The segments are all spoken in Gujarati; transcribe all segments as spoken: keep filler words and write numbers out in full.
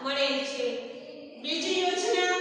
મળે છે। બીજી યોજના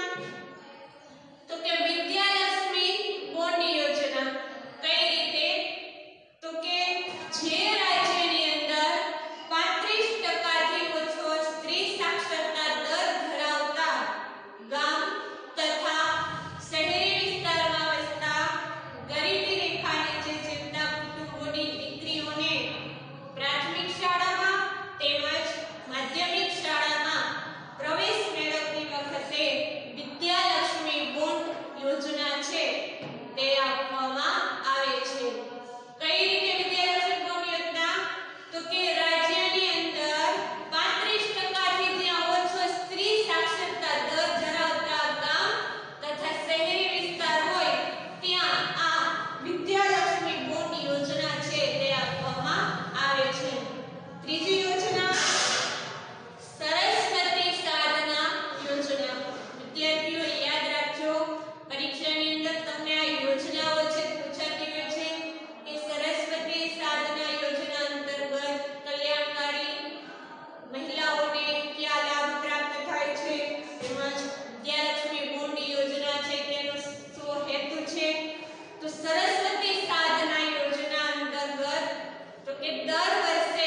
તો કે વિદ્યાલક્ષ્મી બોન્ડ યોજના। કઈ રીતે તો કે જે રાજ્યની અંદર પાંત્રીસ ટકા થી ઓછો સ્ત્રી સાક્ષરતા દર ધરાવતા ગામ તથા શહેરી વિસ્તારમાં વસતા ગરીબી રેખા નીચે જીવતા કુટુંબોની દીકરીઓને પ્રાથમિક શાળામાં તેમજ માધ્યમિક શાળામાં પ્રવેશ મેળવતી વખતે વિદ્યાલક્ષ્મી બોન્ડ યોજના છે તે આપવામાં આવે છે। કઈ રીતે વિદ્યાલક્ષ્મી બોન્ડ યોજના તો કે રાજ્યની અંદર પાંત્રીસ ટકા થી જ્યાં ઓછો સ્ત્રી સાક્ષરતા દર ધરાવતા ગામ તથા શહેરી વિસ્તાર હોય ત્યાં આ વિદ્યાલક્ષ્મી બોન્ડ યોજના છે તે આપવામાં આવે છે। ત્રીજી યોજના સરસ્વતી સાધના યોજના। વિદ્યાર્થીઓ યાદ રાખજો, પરીક્ષાની અંદર તમને આ યોજનાઓ છે પૂછાતી હોય છે કે સરસ્વતી સાધના યોજના અંતર્ગત કલ્યાણકારી મહિલાઓને કયા લાભ પ્રાપ્ત થાય છે, તેમજ વિદ્યાલક્ષ્મી બોન્ડ યોજના છે તેનો શું હેતુ છે। તો સરસ્વતી સાધના યોજના અંતર્ગત તો કે દર વર્ષે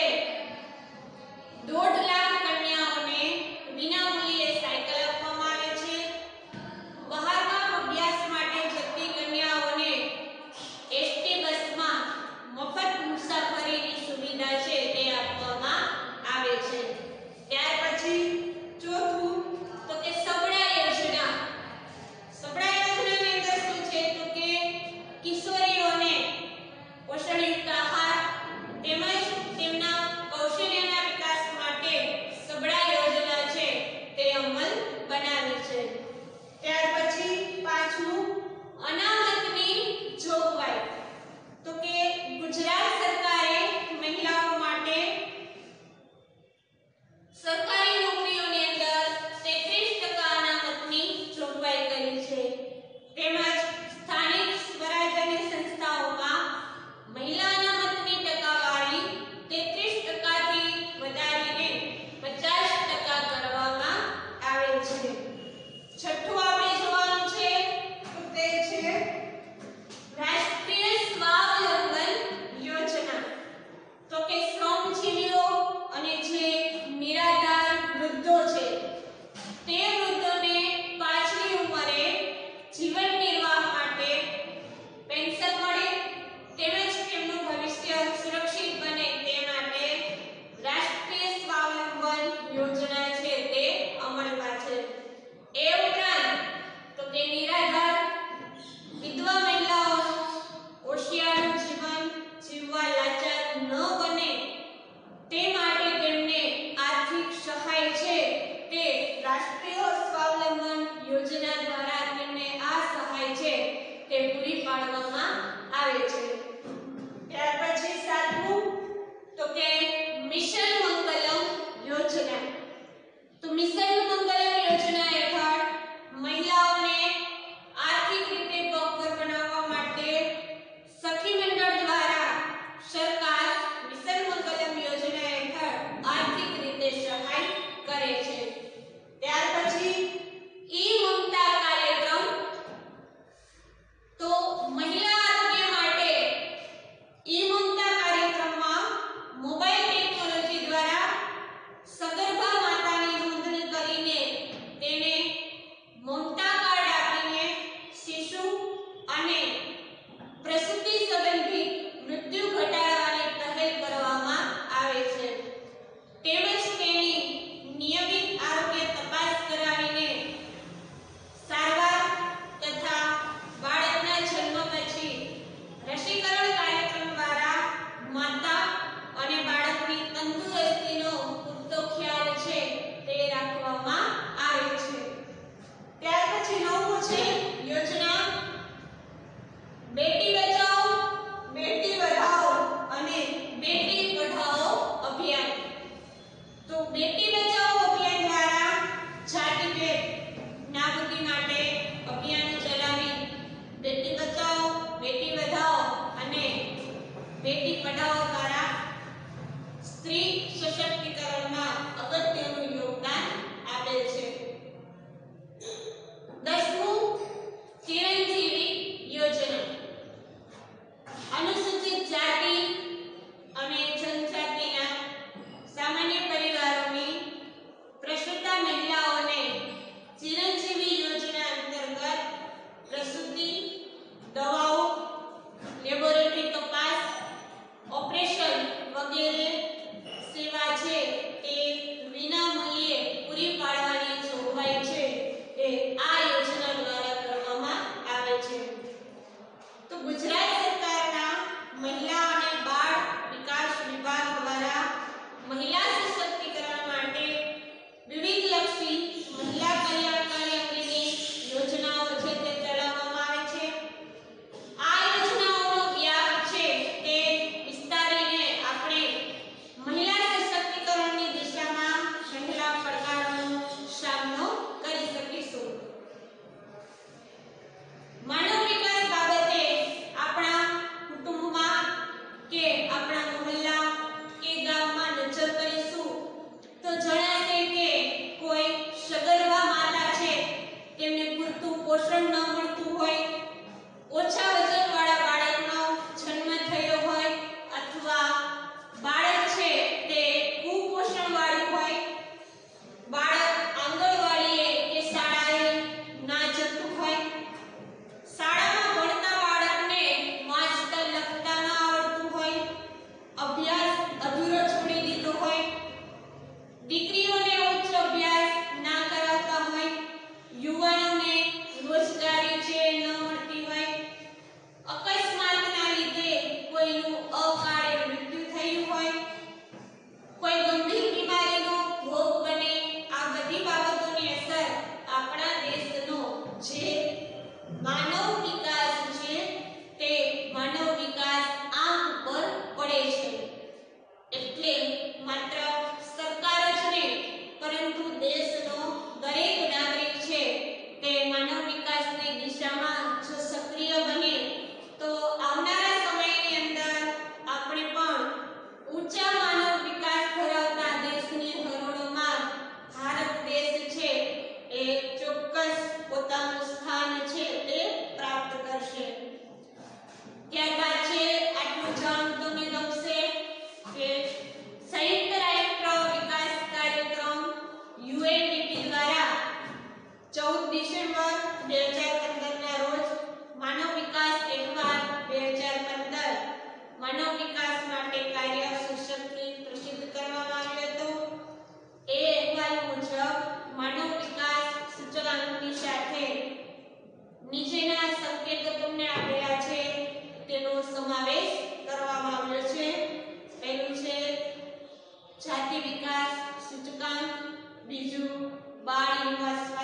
દોઢ લાખ કન્યાઓને વિનામૂલ્યે સાયકલ આપવામાં આવે છે। બહારગામ અભ્યાસ માટે જતી કન્યાઓને એસટી બસમાં મફત મુસાફરીની સુવિધા છે તે આપવામાં આવે છે। ત્યાર પછી ચોથું તો કે સબળા યોજના। સબળા યોજનાની અંદર શું છે તો કે કિશોરીઓને પોષણયુક્ત આહાર તેમજ તેમના કૌશલ્યના વિકાસ માટે સબળા યોજના છે તે અમલ બનાવી છે। ત્યાર પછી પાંચમું અનામતની જોગવાઈ। તો કે ગુજરાત સરકારે મહિલાઓ માટે સરકારી નોકરીઓની અંદર તેત્રીસ ટકા અનામતની જોગવાઈ કરી છે। તેમજ સ્થાનિક સ્વરાજ્યની સંસ્થાઓમાં મહિલા અનામતની ટકાવારી તેત્રીસ ટકા થી વધારીને પચાસ ટકા કરવામાં આવે છે। છઠ્ઠું આપણે જોવાનું છે તો તે છે રાષ્ટ્રીય સ્વાવલંબન યોજના। તો કે શ્રમજીવીઓ અને જે નિરાધાર વૃદ્ધો છે તે વૃદ્ધોને પાછલી ઉંમરે જીવન નિર્વાહ માટે પેન્શન મળે તેમજ તેમનું ભવિષ્ય સુરક્ષિત બને તે માટે રાષ્ટ્રીય સ્વાવલંબન યોજના છે તે અમલમાં છે। એ ઉપરાંત તો કે નિરાધાર વિધવા મહિલાઓનું હોશિયાર જીવન જીવવા લાચાર ન બને તે માટે તેમને આર્થિક સહાય છે તે રાષ્ટ્રીય સ્વાવલંબન યોજના દ્વારા તેમને આ સહાય છે તે પૂરી પાડવામાં આવે છે। ત્યાર પછી સાતમું તો કે મિશન મંગલમ યોજના। તો મિશન મંગલમ યોજના હેઠળ મહિલાઓને આર્થિક રીતે પગભર બનાવવા માટે સખી મંડળ દ્વારા સરકાર મિશન મંગલમ યોજના હેઠળ આર્થિક રીતે સહાય કરે છે। ત્યાર પછી ઈ મમતા કાર્યક્રમ। તો મહિલા આરોગ્ય માટે કલ્યાણકારી અંગેની યોજનાઓ છે તે ચલાવવામાં આવે છે. આ યોજનાઓનો વ્યાપ છે તે વિસ્તારીને આપણે મહિલા સશક્તિકરણની દિશામાં રહેલા પડકારોનો સામનો કરી શકીશું. માનવ વિકાસ બાબતે આપણા કુટુંબમાં કે આપણા મોહલ્લા કે ગામમાં નજર કરીશું તો જણાશે કે કોઈ સગર્ભા માતા છે તેમને પૂરતું પોષણ ન મળતું હોય, ઓછા વજનવાળા બાળકનો જન્મ થયો હોય અથવા બાળક છે તે કુપોષણવાળું હોય, બાળક આંગણવાડીએ કે શાળાએ ના જતું હોય, શાળામાં ભણતા બાળકને વાંચતા લખતા ન આવડતું હોય, અભ્યાસ અધૂરો છોડી દીધો હોય, દીકરીઓને ઉચ્ચ અભ્યાસ ના કરાવતા હોય, યુવાનોને રોજગારી છે ન મળતી હોય, અકસ્માતના લીધે કોઈનું અકાળે મૃત્યુ થયું હોય, કોઈ ગંભીર બીમારીનો ભોગ બને, આ બધી બાબતોની અસર આપણા દેશનો જે માનવ વિકાસ છે તે માનવ વિકાસ આંક ઉપર પડે છે. એટલે માત્ર સરકાર જ નહીં પરંતુ દેશનો દરેક નાગરિક છે તે માનવ વિકાસની દિશામાં જો સક્રિય બને તો આવનારા સમયની અંદર આપણે પણ ઊંચા માનવ વિકાસ ધરાવતા દેશની હરોળમાં ભારત દેશ છે એ ચોક્કસ પોતાનું સ્થાન છે તે પ્રાપ્ત કરશે. ત્યારબાદ છે આટલું જાણવું તમને ગમશે કે સંયુક્ત રાષ્ટ્ર વિકાસ કાર્યક્રમ યુએનડીપી દ્વારા ચૌદ ડિસેમ્બર બે હજાર પંદર ના રોજ માનવ વિકાસ અહેવાલ બે હજાર પંદર માનવ વિકાસ માટે કાર્ય શીર્ષકથી પ્રસિદ્ધ કરવામાં આવ્યો હતો. એ અહેવાલ મુજબ માનવ વિકાસ સૂચકાંકની સાથે નીચેના સંકેતો તમને આપેલા છે તેનો સમાવેશ કરવામાં આવ્યો છે. પહેલું છે જાતિ વિકાસ સૂચકાંક, બીજું બાળ વિકાસ